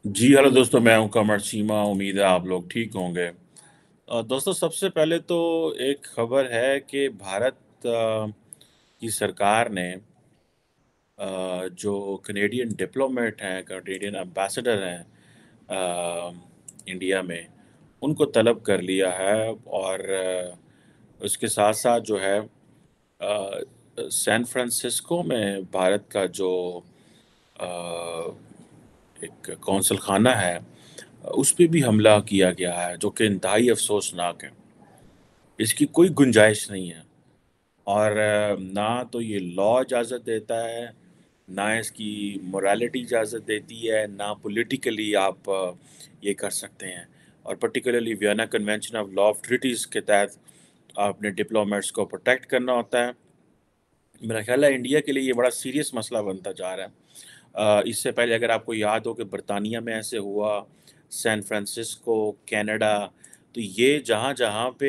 जी, hello दोस्तों, मैं हूँ कमर चीमा। उम्मीद है आप लोग ठीक होंगे। दोस्तों, सबसे पहले तो एक खबर है कि भारत की सरकार ने जो कनेडियन डिप्लोमेट हैं, कनेडियन एम्बेसडर हैं इंडिया में, उनको तलब कर लिया है। और उसके साथ-साथ जो है सैन फ्रांसिस्को में भारत का जो अ, एक कौंसल खाना है, उस पे भी हमला किया गया है, जो कि इंतहाई अफ़सोसनाक है। इसकी कोई गुंजाइश नहीं है। और ना तो ये लॉ इजाज़त देता है, ना इसकी मोरालिटी इजाज़त देती है, ना पॉलिटिकली आप ये कर सकते हैं। और particularly Vienna convention of law of treaties के तहत आपने डिप्लोमेट्स को प्रोटेक्ट करना होता है। मेरा ख़्याल है इंडिया के लिए ये बड़ा सीरियस मसला बनता जा रहा है। इससे पहले अगर आपको याद हो कि बरतानिया में ऐसे हुआ, सैन फ्रांसिस्को, कनाडा, तो ये जहाँ-जहाँ पे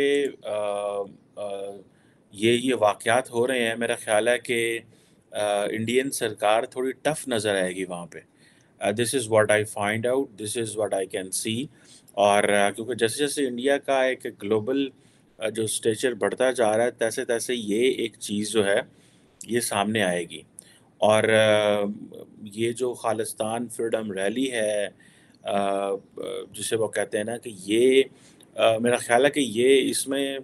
ये वाक़यात हो रहे हैं, मेरा ख़्याल है कि इंडियन सरकार थोड़ी टफ़ नज़र आएगी वहाँ पे। This is what I find out, this is what I can see. और क्योंकि जैसे-जैसे इंडिया का एक ग्लोबल जो स्टेचर बढ़ता जा रहा है, तैसे-तैसे ये एक चीज़ जो है, ये सामने आएगी। और ये जो खालिस्तान फ्रीडम रैली है, जिसे वो कहते हैं ना कि ये मेरा ख़्याल है कि ये इसमें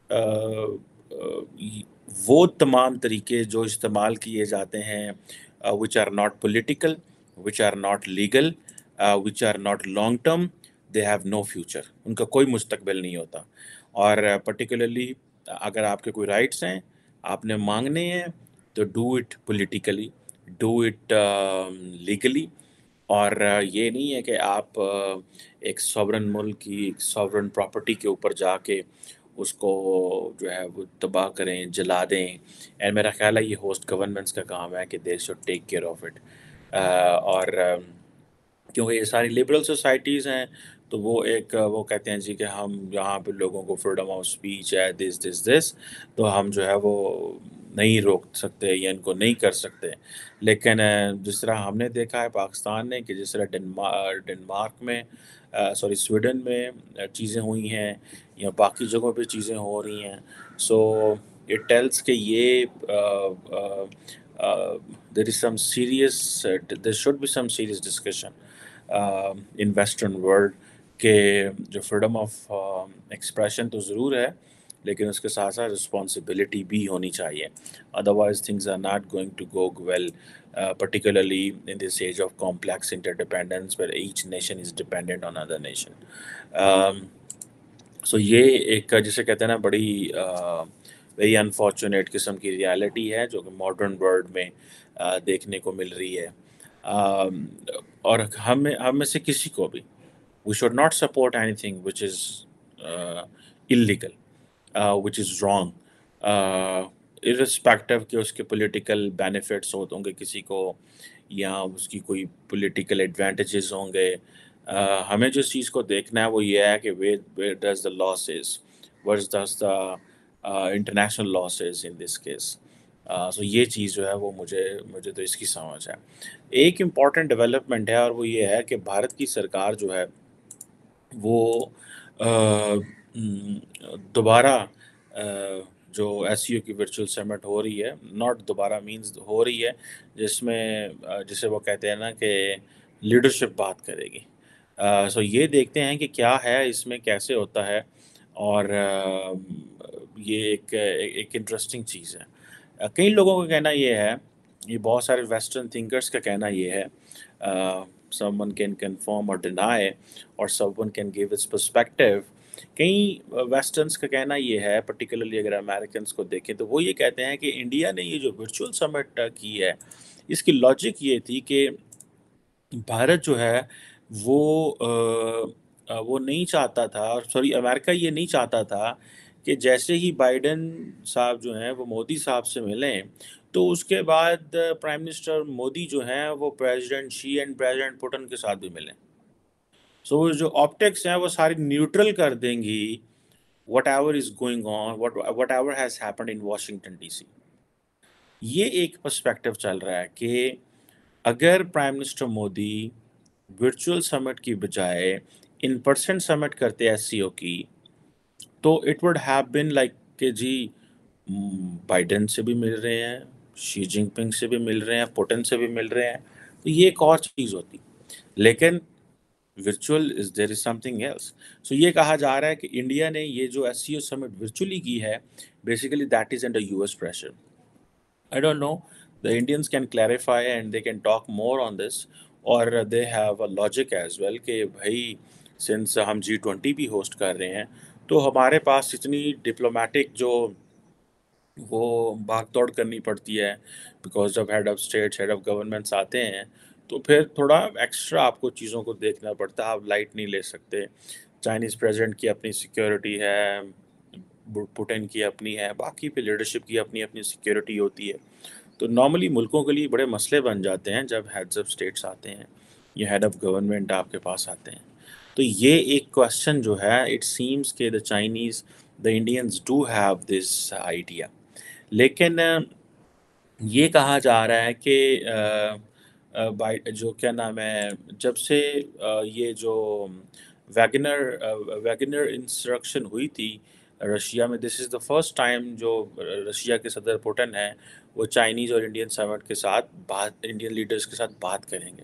वो तमाम तरीके जो इस्तेमाल किए जाते हैं, which are not political, which are not legal, which are not long term, they have no future. उनका कोई मुस्तकबिल नहीं होता। और पर्टिकुलरली अगर आपके कोई राइट्स हैं, आपने मांगने हैं, तो do it politically, do it legally. और ये नहीं है कि आप एक सॉवरेन मुल्क की एक सॉवरेन प्रॉपर्टी के ऊपर जाके उसको जो है वो तबाह करें, जला दें। एंड मेरा ख़्याल है ये होस्ट गवर्नमेंट्स का काम है कि they should take care of it. और क्योंकि ये सारी लिबरल सोसाइटीज़ हैं, तो वो एक वो कहते हैं जी कि हम यहाँ पे लोगों को फ्रीडम ऑफ स्पीच है, दिस, तो हम जो है वो नहीं रोक सकते या इनको नहीं कर सकते। लेकिन जिस तरह हमने देखा है पाकिस्तान ने कि जिस तरह डेनमार्क में सॉरी स्वीडन में चीज़ें हुई हैं या बाकी जगहों पे चीज़ें हो रही हैं। सो इट टेल्स कि ये there is some serious there should be some serious discussion in western world के जो फ्रीडम ऑफ एक्सप्रेशन तो ज़रूर है, लेकिन उसके साथ-साथ रिस्पॉन्सिबिलिटी भी होनी चाहिए। Otherwise things are not going to go well, particularly in this age of complex interdependence where each nation is dependent on other nation. Um, so ये एक जिसे कहते हैं ना बड़ी वेरी अनफॉर्चुनेट किस्म की रियलिटी है जो कि मॉडर्न वर्ल्ड में देखने को मिल रही है। और हम में से किसी को भी we should not support anything which is illegal, which is wrong, irrespective कि उसके political benefits होंगे किसी को या उसकी कोई political advantages होंगे। हमें जिस चीज़ को देखना है वो ये है कि where does the law says, what does the international law says in this case। सो ये चीज़ जो है वो मुझे मुझे तो इसकी समझ है। एक इम्पॉर्टेंट डेवलपमेंट है और वो ये है कि भारत की सरकार जो है वो दोबारा जो एससीओ की वर्चुअल समिट हो रही है, नॉट दोबारा मीन्स हो रही है, जिसमें जिसे वो कहते हैं ना कि लीडरशिप बात करेगी। सो ये देखते हैं कि क्या है इसमें, कैसे होता है। और ये एक इंटरेस्टिंग चीज़ है। कई लोगों का कहना ये है, ये बहुत सारे वेस्टर्न थिंकर्स का कहना ये है, समवन कैन कन्फर्म और डिनाई और someone can give its perspective. कई वेस्टर्न्स का कहना ये है, पर्टिकुलरली अगर अमेरिकन्स को देखें तो वो ये कहते हैं कि इंडिया ने ये जो वर्चुअल समिट की है, इसकी लॉजिक ये थी कि भारत जो है वो वो नहीं चाहता था, सॉरी अमेरिका ये नहीं चाहता था कि जैसे ही बाइडेन साहब जो हैं वो मोदी साहब से मिलें, तो उसके बाद प्राइम मिनिस्टर मोदी जो हैं वो president Xi and president Putin के साथ भी मिलें। सो जो ऑप्टिक्स हैं वो सारी न्यूट्रल कर देंगी whatever is going on, whatever has happened in Washington DC. ये एक पर्सपेक्टिव चल रहा है कि अगर prime minister Modi virtual summit की बजाय इन पर्सन समिट करते एससीओ की, तो it would have been like कि जी बाइडेन से भी मिल रहे हैं, शी जिनपिंग से भी मिल रहे हैं, पुतिन से भी मिल रहे हैं, तो ये एक और चीज़ होती। लेकिन virtual is there is something else. So ये कहा जा रहा है कि इंडिया ने ये जो एससीओ समिट वर्चुअली की है, basically that is under US pressure. I don't know. The Indians can clarify and they can talk more on this, or they have a logic as well कि भाई since हम G20 भी host कर रहे हैं, तो हमारे पास इतनी डिप्लोमेटिक जो वो भाग दौड़ करनी पड़ती है, बिकॉज जब head of states head of governments आते हैं तो फिर थोड़ा एक्स्ट्रा आपको चीज़ों को देखना पड़ता है। आप लाइट नहीं ले सकते। चाइनीज़ प्रेसिडेंट की अपनी सिक्योरिटी है, पुतिन की अपनी है, बाकी पे लीडरशिप की अपनी अपनी सिक्योरिटी होती है। तो नॉर्मली मुल्कों के लिए बड़े मसले बन जाते हैं जब हेड्स ऑफ स्टेट्स आते हैं या हेड ऑफ गवर्नमेंट आपके पास आते हैं। तो ये एक क्वेश्चन जो है, इट सीम्स के the Chinese the Indians do have this idea. लेकिन ये कहा जा रहा है कि बाइ जो क्या नाम है, जब से ये जो वैगनर इंसरेक्शन हुई थी रशिया में, this is the first time जो रशिया के सदर पुतिन हैं, वो चाइनीज़ और इंडियन समिट के साथ बात, इंडियन लीडर्स के साथ बात करेंगे।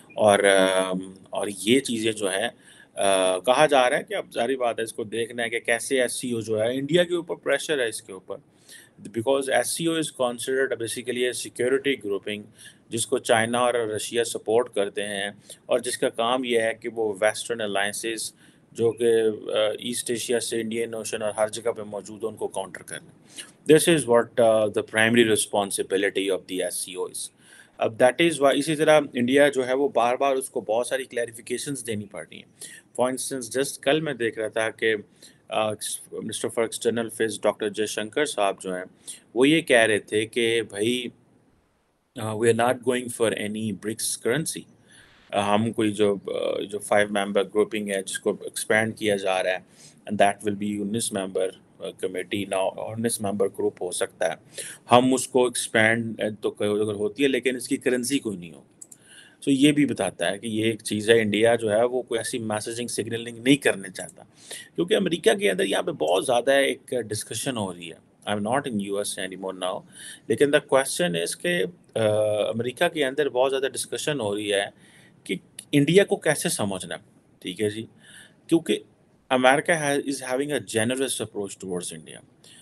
और ये चीज़ें जो हैं, कहा जा रहा है कि अब ज़ाहिर बात है इसको देखना है कि कैसे एससीओ जो है, इंडिया के ऊपर प्रेशर है इसके ऊपर, because SCO is considered basically a security grouping जिसको चाइना और रशिया सपोर्ट करते हैं, और जिसका काम यह है कि वो वेस्टर्न अलाइंसेस जो कि ईस्ट एशिया से इंडियन ओशन और हर जगह पे मौजूद है, उनको काउंटर करना। This is what the primary responsibility of the SCO is. अब दैट इज़ वाई इसी तरह इंडिया जो है वो बार बार उसको बहुत सारी क्लैरिफिकेशंस देनी पड़ रही हैं। फॉर इंस्टेंस जस्ट कल मैं देख रहा था कि minister for external affairs doctor Jaishankar साहब जो हैं, वो ये कह रहे थे कि भाई we are not going for any BRICS currency. हम कोई जो 5 मेंबर ग्रुपिंग है जिसको एक्सपैंड किया जा रहा है, and that will be 19 member committee ना, 19 मेंबर ग्रुप हो सकता है। हम उसको एक्सपैंड तो अगर होती है, लेकिन इसकी करेंसी कोई नहीं होगी। सो ये भी बताता है कि ये एक चीज़ है, इंडिया जो है वो कोई ऐसी मैसेजिंग सिग्नलिंग नहीं करना चाहता, क्योंकि अमेरिका के अंदर यहाँ पे बहुत ज़्यादा एक डिस्कशन हो रही है। I am not in US any more now, लेकिन द क्वेश्चन इज़ के अमेरिका के अंदर बहुत ज़्यादा डिस्कशन हो रही है कि इंडिया को कैसे समझना है, ठीक है जी? क्योंकि America is having a generous approach towards India,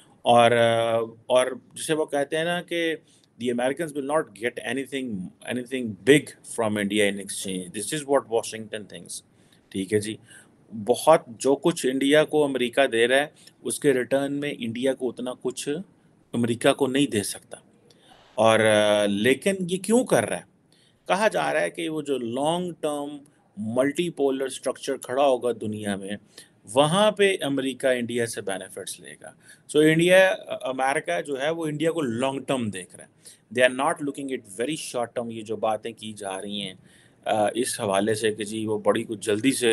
और जिसे वो कहते हैं ना कि the Americans will not get anything big from India in exchange. This is what Washington thinks. ठीक है जी। बहुत जो कुछ इंडिया को अमेरिका दे रहा है, उसके रिटर्न में इंडिया को उतना कुछ अमेरिका को नहीं दे सकता। और लेकिन ये क्यों कर रहा है? कहा जा रहा है कि वो जो लॉन्ग टर्म मल्टीपोलर स्ट्रक्चर खड़ा होगा दुनिया में, वहाँ पे अमेरिका इंडिया से बेनिफिट्स लेगा। सो अमेरिका जो है वो इंडिया को लॉन्ग टर्म देख रहा है। They are not looking it very short term. ये जो बातें की जा रही हैं इस हवाले से कि जी वो बड़ी कुछ जल्दी से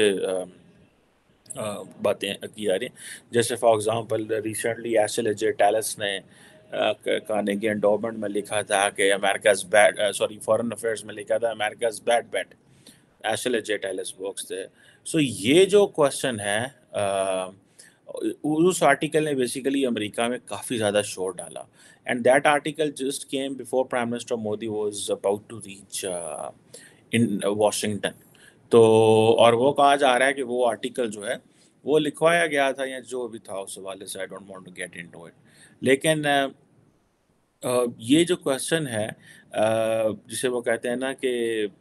बातें की जा रही हैं। जैसे for example recently Ashley J Tellis ने कार्नेगी एंडोमेंट में लिखा था कि America's bad, sorry foreign affairs में लिखा था America's bad bet. Ashley J Tellis बुक्स थे। सो ये जो क्वेश्चन है, उस आर्टिकल ने बेसिकली अमेरिका में काफ़ी ज़्यादा शोर डाला, and that article just came before prime minister Modi was about to reach in Washington. तो और वो कहा जा रहा है कि वो आर्टिकल जो है वो लिखवाया गया था या जो भी था उस हवाले से, I don't want to get into it. लेकिन ये जो क्वेश्चन है, जिसे वो कहते हैं ना कि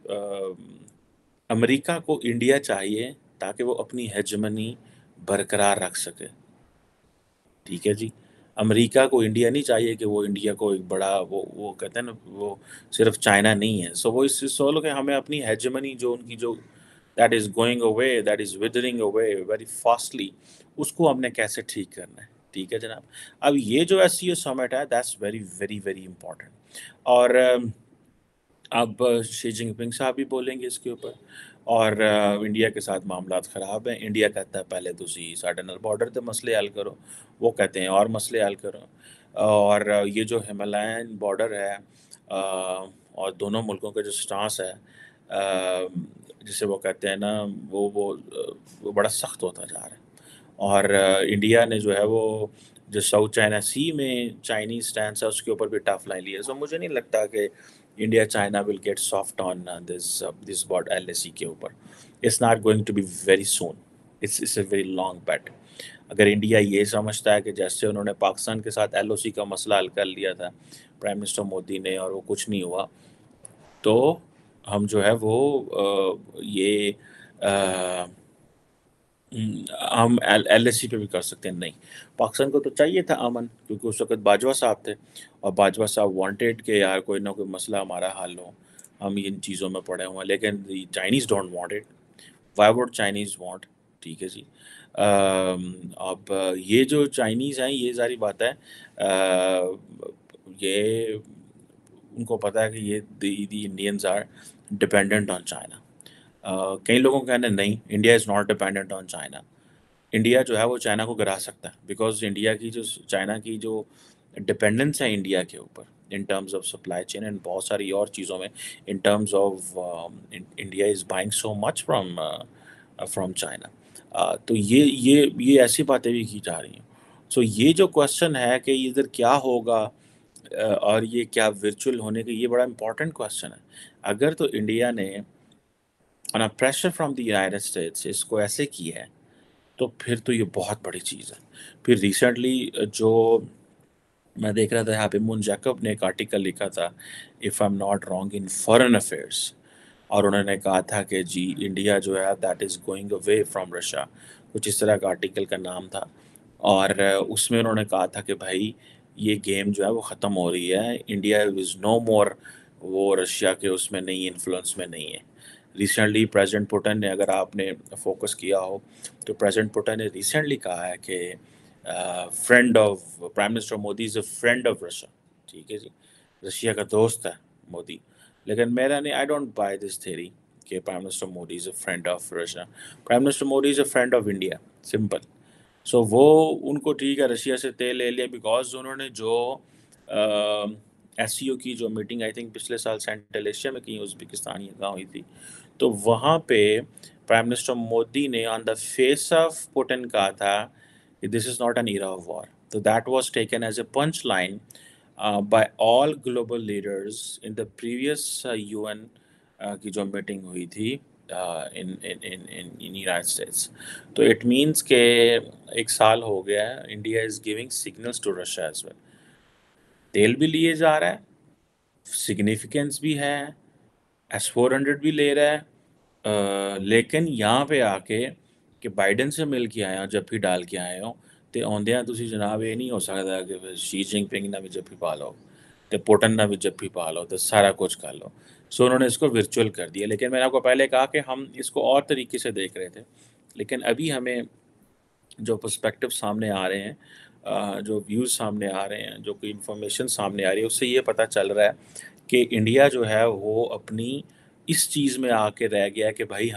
अमेरिका को इंडिया चाहिए ताकि वो अपनी हेजेमनी बरकरार रख सके, ठीक है जी। अमेरिका को इंडिया नहीं चाहिए कि वो इंडिया को एक बड़ा वो कहते हैं ना, वो सिर्फ चाइना नहीं है। सो वो इस सोलो के हमें अपनी हेजेमनी जो उनकी जो that is going away, that is withering away very fastly, उसको हमने कैसे ठीक करना है, ठीक है जनाब। अब ये जो एससीओ समिट है, that's very very very important. और अब शी जिनपिंग साहब भी बोलेंगे इसके ऊपर, और इंडिया के साथ मामलात ख़राब हैं। इंडिया कहता है पहले तुसी साडे नाल बॉर्डर के मसले हल करो, वो कहते हैं और मसले हल करो। और ये जो हिमालयन बॉर्डर है, और दोनों मुल्कों का जो स्टांस है, جسے وہ کہتے ہیں نا وہ بڑا سخت ہوتا جا رہا ہے. اور انڈیا نے جو ہے وہ جو ساؤتھ چائنا سی میں چائنیز اسٹینس ہے اس کے اوپر بھی ٹف لائن لی ہے. سو مجھے نہیں لگتا کہ India China will get soft on this border LAC کے اوپر. It's not going to be very soon. It's a very long bet. اگر انڈیا یہ سمجھتا ہے کہ جیسے انہوں نے پاکستان کے ساتھ LOC کا مسئلہ حل کر لیا تھا پرائم منسٹر مودی نے اور وہ کچھ نہیں ہوا، تو ہم جو ہے وہ یہ ہم LAC پہ بھی کر سکتے ہیں. نہیں، پاکستان کو تو چاہیے تھا امن، کیونکہ اس وقت باجوہ صاحب تھے اور باجوہ صاحب وانٹیڈ کہ یار کوئی نہ کوئی مسئلہ ہمارا حل ہو. ہم ان چیزوں میں پڑے ہوئے ہیں، لیکن Chinese don't want it. Why would Chinese want? ٹھیک ہے جی. اب یہ جو چائنیز ہیں یہ ظاہری بات ہے یہ ان کو پتہ ہے کہ یہ the Indians are dependent on China. کئی لوگوں کا کہنا ہے نہیں، India is not dependent on China. India جو ہے وہ چائنا کو گرا سکتا ہے، بیکاز انڈیا کی جو چائنا کی جو ڈپینڈنس ہے انڈیا کے اوپر in terms of supply chain and بہت ساری اور چیزوں میں، in terms of India is buying so much from China. تو یہ ایسی باتیں بھی کی جا رہی ہیں. سو یہ جو کوشچن ہے کہ ادھر کیا ہوگا اور یہ کیا ورچوئل ہونے کا، یہ بڑا امپورٹنٹ کوشچن ہے. اگر تو انڈیا نے pressure from the United States اس کو ایسے کیا ہے تو پھر تو یہ بہت بڑی چیز ہے. پھر ریسنٹلی جو میں دیکھ رہا تھا یہاں پہ مون جیکب نے ایک آرٹیکل لکھا تھا if I am not wrong in foreign affairs, اور انہوں نے کہا تھا کہ جی انڈیا جو ہے that is going away from Russia, کچھ اس طرح کا آرٹیکل کا نام تھا. اور اس میں انہوں نے کہا تھا کہ بھائی یہ گیم جو ہے وہ ختم ہو رہی ہے، انڈیا از نو مور وہ رشیا کے اس میں نہیں، انفلوئنس میں نہیں ہے. ریسنٹلی پریزیڈنٹ پوٹن نے، اگر آپ نے فوکس کیا ہو تو پریزیڈنٹ پوٹن نے ریسنٹلی کہا ہے کہ friend of prime minister Modi is a friend of Russia. ٹھیک ہے جی، رشیا کا دوست ہے مودی. لیکن میرا نہیں، I don't buy this theory کہ prime minister Modi is a friend of Russia. Prime minister Modi is a friend of India, simple. So وہ ان کو ٹھیک ہے رشیا سے تیل لے لیا، بیکاز انہوں نے جو SCO کی جو میٹنگ آئی تھنک پچھلے سال سینٹرل ایشیا میں کہیں ازبکستان یا کہاں ہوئی تھی، تو وہاں پہ پرائم منسٹر مودی نے on the face of Putin کہا تھا کہ this is not an era of war. تو that was taken as a punch line by all global leaders in the previous UN کی جو میٹنگ ہوئی تھی ان یونائٹیڈ اسٹیٹس. تو it means کہ 1 سال ہو گیا ہے، India is giving signals to Russia as well. تیل بھی لیے جا رہا ہے، سگنیفیکنس بھی ہے، S-400 بھی لے رہا ہے، لیکن یہاں پہ آ کے کہ بائیڈن سے مل کے آئے ہوں، جب بھی ڈال کے آئے ہوں تے آندیاں تسی جناب یہ نہیں ہو سکتا کہ شی جنگ پنگ نہ بھی جب بھی پا لو تے پوٹن نہ بھی جب بھی پا لو تو سارا کچھ کر لو. سو انہوں نے اس کو ورچوئل کر دیا. لیکن میں نے آپ کو پہلے کہا کہ ہم اس کو اور طریقے سے دیکھ رہے تھے، لیکن ابھی ہمیں جو پرسپیکٹو سامنے آ رہے ہیں، جو ویوز سامنے آ رہے ہیں، جو کوئی انفارمیشن سامنے آ رہی ہے، اس سے یہ پتہ چل رہا ہے کہ انڈیا جو ہے وہ اپنی اس چیز میں آ کے رہ گیا کہ بھائی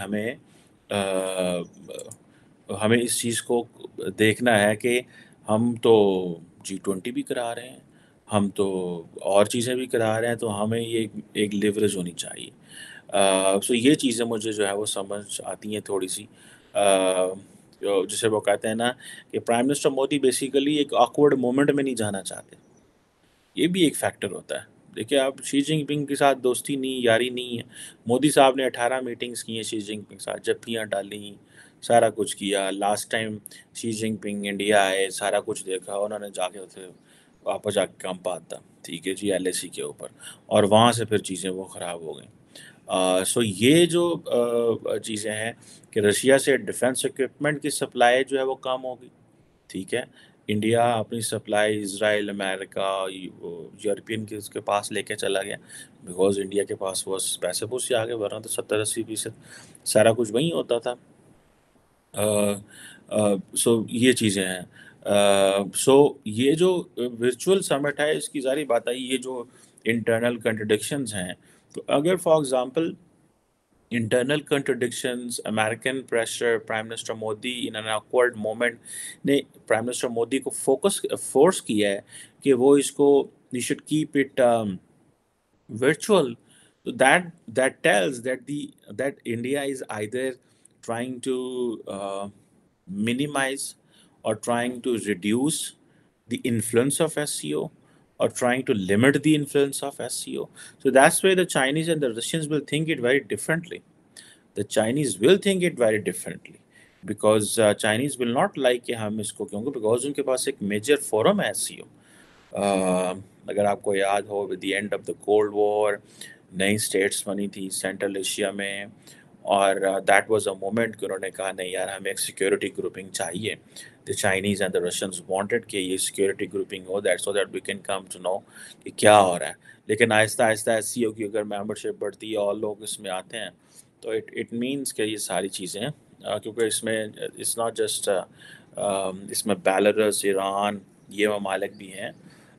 ہمیں اس چیز کو دیکھنا ہے کہ ہم تو G20 بھی کرا رہے ہیں، ہم تو اور چیزیں بھی کرا رہے ہیں، تو ہمیں یہ ایک لیوریج ہونی چاہیے. سو یہ چیزیں مجھے جو ہے وہ سمجھ آتی ہیں تھوڑی سی، جسے وہ کہتے ہیں نا کہ پرائم منسٹر مودی بیسیکلی ایک آکورڈ مومنٹ میں نہیں جانا چاہتے. یہ بھی ایک فیکٹر ہوتا ہے. دیکھیں آپ شی جنگ پنگ کے ساتھ دوستی نہیں، یاری نہیں ہے. مودی صاحب نے 18 میٹنگز کی ہیں شی جنگ پنگ کے ساتھ، جپیاں ڈالیں، سارا کچھ کیا. لاسٹ ٹائم شی جنگ پنگ انڈیا آئے، سارا کچھ دیکھا، انہوں نے جا کے واپس جا کے کام پاتا، ٹھیک ہے جی، LAC کے اوپر، اور وہاں سے پھر چیزیں وہ خراب ہو گئیں. سو یہ جو چیزیں ہیں کہ رشیا سے ڈیفنس اکوپمنٹ کی سپلائی جو ہے وہ کم ہوگی. ٹھیک ہے، انڈیا اپنی سپلائی اسرائیل، امریکہ، یورپین کے اس کے پاس لے کے چلا گیا، بیکاز انڈیا کے پاس وہ پیسے پوسے آ گئے، ورنہ تو 70-80% سارا کچھ وہیں ہوتا تھا. سو یہ چیزیں ہیں. سو یہ جو ورچوئل سمٹ ہے، اس کی ظاہری بات آئی، یہ جو انٹرنل کنٹرڈکشنز ہیں، تو اگر for example internal contradictions, American pressure, prime minister Modi in an awkward moment نے پرائم منسٹر مودی کو فورس کیا ہے کہ وہ اس کو you should keep it virtual. So that tells that India is either trying to minimize or trying to reduce the influence of SEO or trying to limit the influence of SEO. So that's why the Chinese and the Russians will think it very differently. The Chinese will think it very differently because Chinese will not like कि हम इसको क्योंकि because उनके पास एक major forum है SEO. अगर आपको याद हो with the end of the cold war नई स्टेट्स बनी थी सेंट्रल एशिया में और दैट वाज अ मोमेंट कि उन्होंने कहा नहीं यार हमें एक सिक्योरिटी ग्रुपिंग चाहिए the Chinese and the Russians wanted कि ये सिक्योरिटी ग्रुपिंग हो that so that we can come to know कि क्या हो रहा है लेकिन आहिस्ता आहिस्ता ऐसी हो कि अगर मेंबरशिप बढ़ती है और लोग इसमें आते हैं तो इट मीन्स कि ये सारी चीज़ें क्योंकि इसमें इट्स नॉट जस्ट इसमें बेलारूस ईरान ये ममालिक भी हैं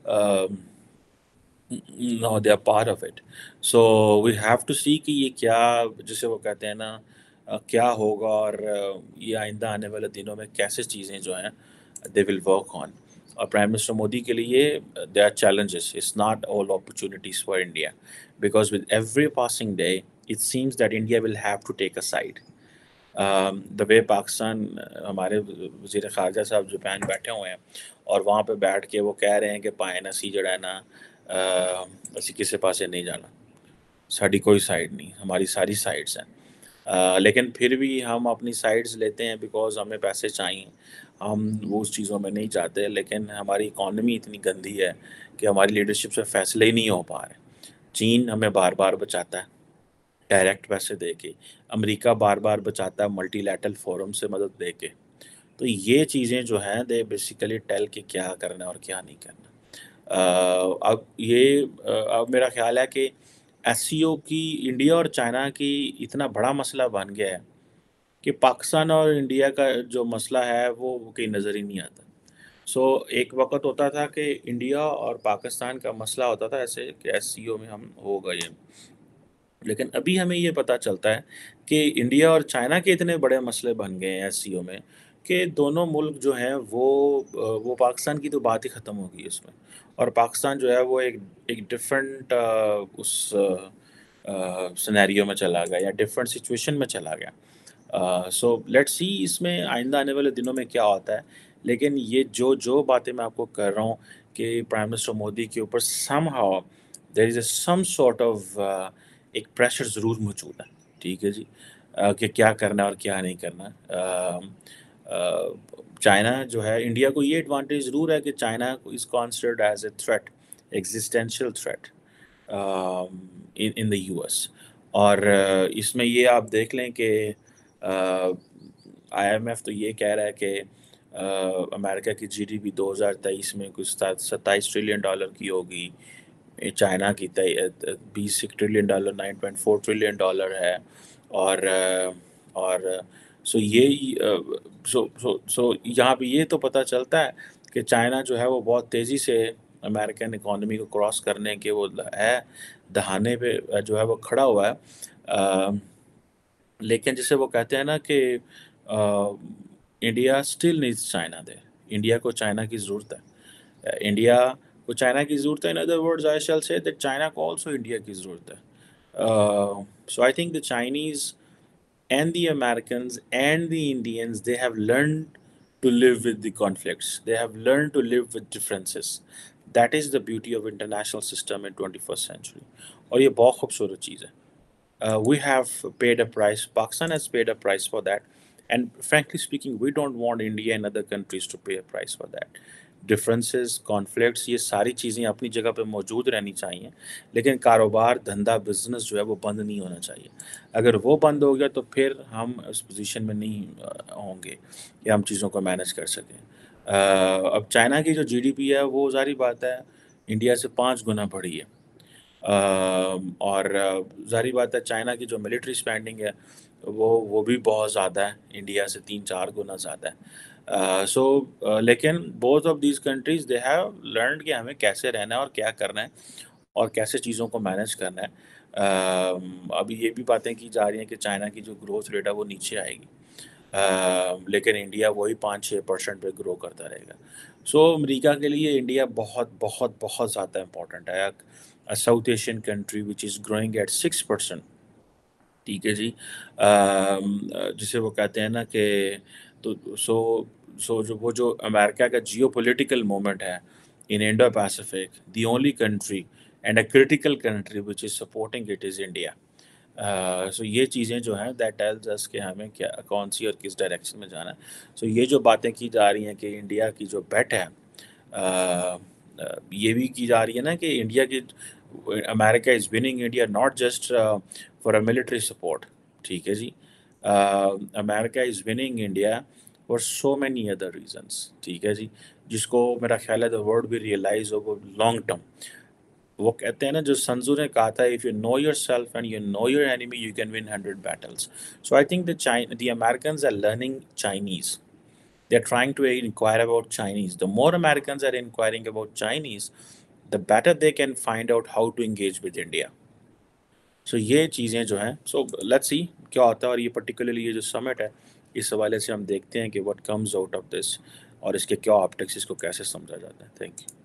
no they are part of it so we have to see कि ये क्या जिसे वो कहते हैं ना क्या होगा और ये आइंदा आने वाले दिनों में कैसे चीज़ें जो हैं they will work on और प्राइम मिनिस्टर मोदी के लिए there are challenges it's not all opportunities for India because with every passing day it seems that India will have to take a side the way Pakistan हमारे वज़ीर ख़ारजा साहब Japan बैठे हुए हैं और वहाँ पे बैठ के वो कह रहे हैं कि भाएं असी जड़ा है ना असी किसी पासे नहीं जाना साड़ी कोई साइड नहीं हमारी सारी साइड्स हैं लेकिन फिर भी हम अपनी साइड्स लेते हैं बिकॉज हमें पैसे चाहिए हम वो उस चीज़ों में नहीं चाहते लेकिन हमारी इकॉनमी इतनी गंदी है कि हमारी लीडरशिप से फैसले ही नहीं हो पा रहे चीन हमें बार बार बचाता है डायरेक्ट पैसे दे के अमेरिका बार बार बचाता है मल्टीलैटरल फोरम से मदद दे के तो ये चीज़ें जो हैं दे बेसिकली टेल कि क्या करना है और क्या नहीं करना अब ये अब मेरा ख्याल है कि एससीओ की इंडिया और चाइना की इतना बड़ा मसला बन गया है कि पाकिस्तान और इंडिया का जो मसला है वो कहीं नज़र ही नहीं आता एक वक्त होता था कि इंडिया और पाकिस्तान का मसला होता था ऐसे कि एससीओ में हम हो गए लेकिन अभी हमें ये पता चलता है कि इंडिया और चाइना के इतने बड़े मसले बन गए हैं एससीओ में कि दोनों मुल्क जो हैं वो पाकिस्तान की तो बात ही ख़त्म हो गई इसमें और पाकिस्तान जो है वो एक डिफरेंट उस सिनेरियो में चला गया या डिफरेंट सिचुएशन में चला गया लेट्स सी इसमें आइंदा आने वाले दिनों में क्या होता है लेकिन ये जो बातें मैं आपको कर रहा हूँ कि प्राइम मिनिस्टर मोदी के ऊपर somehow there is some sort of एक प्रेशर ज़रूर मौजूद है ठीक है जी कि क्या करना है और क्या नहीं करना चाइना जो है इंडिया को ये एडवांटेज ज़रूर है कि China is considered as a threat existential threat in the US और इसमें ये आप देख लें कि आईएमएफ तो ये कह रहा है कि अमेरिका की जीडीपी 2023 में कुछ 27 ट्रिलियन डॉलर की होगी चाइना की 20 ट्रिलियन डॉलर 9.4 ट्रिलियन डॉलर है और सो ये यहाँ पे ये तो पता चलता है कि चाइना जो है वो बहुत तेज़ी से अमेरिकन इकॉनमी को क्रॉस करने के वो है दहाने पे जो है वो खड़ा हुआ है लेकिन जैसे वो कहते हैं ना कि इंडिया स्टिल नीड्स चाइना दे इंडिया को चाइना की ज़रूरत है इंडिया को चाइना की ज़रूरत है in other words I shall say that China को ऑल्सो इंडिया की ज़रूरत है so I think the Chinese and the Americans and the Indians, they have learned to live with the conflicts. They have learned to live with differences. That is the beauty of international system in 21st century. और ये बहुत खूबसूरत चीज़ है. We have paid a price. Pakistan has paid a price for that. And frankly speaking, we don't want India and other countries to pay a price for that. Differences conflicts ये सारी चीज़ें अपनी जगह पे मौजूद रहनी चाहिए लेकिन कारोबार धंधा बिजनेस जो है वो बंद नहीं होना चाहिए अगर वो बंद हो गया तो फिर हम उस पोजीशन में नहीं होंगे कि हम चीज़ों को मैनेज कर सकें अब चाइना की जो जीडीपी है वो ज़ाहिर बात है इंडिया से 5 गुना बढ़ी है और ज़ाहिर बात है चाइना की जो मिलिट्री स्पेंडिंग है वो भी बहुत ज़्यादा है इंडिया से 3-4 गुना ज़्यादा है लेकिन both of these countries they have learn कि हमें कैसे रहना है और क्या करना है और कैसे चीज़ों को मैनेज करना है अभी ये भी बातें की जा रही हैं कि चाइना की जो ग्रोथ रेट है वो नीचे आएगी लेकिन इंडिया वही 5-6% पे ग्रो करता रहेगा अमेरिका के लिए इंडिया बहुत बहुत बहुत ज़्यादा इम्पोर्टेंट है South Asian country which is growing at 6%. ٹھیک ہے جی. جسے وہ کہتے ہیں نا کہ تو سو جو امریکہ کا جیو پولیٹیکل مومنٹ ہے in Indo Pacific, the only country and a critical country which is supporting it is India. So یہ چیزیں جو ہیں دیٹ ٹیلز اس کہ ہمیں کیا کون سی اور کس ڈائریکشن میں جانا ہے. سو یہ جو باتیں کی جا رہی ہیں کہ انڈیا کی جو بیٹ ہے, یہ بھی کی جا رہی ہے نا کہ انڈیا کی America is winning India not just for a military support. ٹھیک ہے جی. America is winning India for so many other reasons. ٹھیک ہے جی, جس کو میرا خیال ہے دا ورڈ بھی ریئلائز ہو لانگ ٹرم. وہ کہتے ہیں نا جو سنزو نے کہا تھا, if you know yourself and you know your enemy you can win 100 battles. So I think the Americans are learning Chinese. They're trying to inquire about Chinese. The more Americans are inquiring about Chinese, the better they can find out how to engage with India. سو یہ چیزیں جو ہیں, so let's see کیا ہوتا ہے. اور یہ particularly یہ جو سمٹ ہے اس حوالے سے ہم دیکھتے ہیں کہ what comes out of this اور اس کے کیا آپٹکس, اس کو کیسے سمجھا جاتا ہے. Thank you.